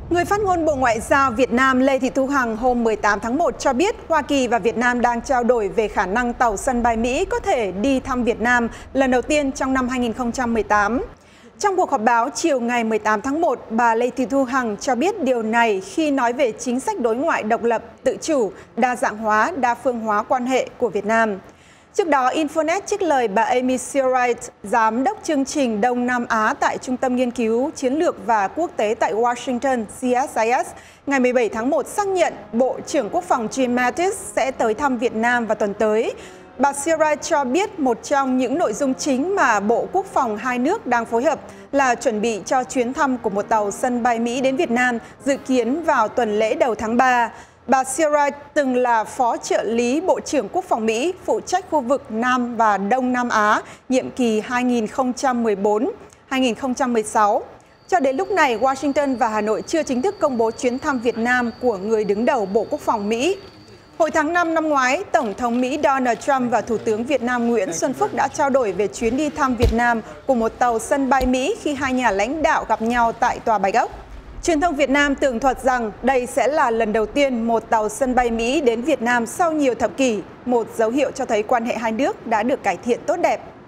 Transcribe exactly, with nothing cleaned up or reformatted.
Người phát ngôn Bộ Ngoại giao Việt Nam Lê Thị Thu Hằng hôm mười tám tháng một cho biết Hoa Kỳ và Việt Nam đang trao đổi về khả năng tàu sân bay Mỹ có thể đi thăm Việt Nam lần đầu tiên trong năm hai nghìn không trăm mười tám. Trong cuộc họp báo chiều ngày mười tám tháng một, bà Lê Thị Thu Hằng cho biết điều này khi nói về chính sách đối ngoại độc lập, tự chủ, đa dạng hóa, đa phương hóa quan hệ của Việt Nam. Trước đó, Infonet trích lời bà Amy Searight, giám đốc chương trình Đông Nam Á tại Trung tâm Nghiên cứu Chiến lược và Quốc tế tại Washington, C S I S, ngày mười bảy tháng một xác nhận Bộ trưởng Quốc phòng Jim Mattis sẽ tới thăm Việt Nam vào tuần tới. Bà Searight cho biết một trong những nội dung chính mà Bộ Quốc phòng hai nước đang phối hợp là chuẩn bị cho chuyến thăm của một tàu sân bay Mỹ đến Việt Nam dự kiến vào tuần lễ đầu tháng ba. Bà Searight từng là Phó trợ lý Bộ trưởng Quốc phòng Mỹ, phụ trách khu vực Nam và Đông Nam Á, nhiệm kỳ hai nghìn không trăm mười bốn đến hai nghìn không trăm mười sáu. Cho đến lúc này, Washington và Hà Nội chưa chính thức công bố chuyến thăm Việt Nam của người đứng đầu Bộ Quốc phòng Mỹ. Hồi tháng năm năm ngoái, Tổng thống Mỹ Donald Trump và Thủ tướng Việt Nam Nguyễn Xuân Phúc đã trao đổi về chuyến đi thăm Việt Nam của một tàu sân bay Mỹ khi hai nhà lãnh đạo gặp nhau tại Tòa Bạch Ốc. Truyền thông Việt Nam tường thuật rằng đây sẽ là lần đầu tiên một tàu sân bay Mỹ đến Việt Nam sau nhiều thập kỷ, một dấu hiệu cho thấy quan hệ hai nước đã được cải thiện tốt đẹp.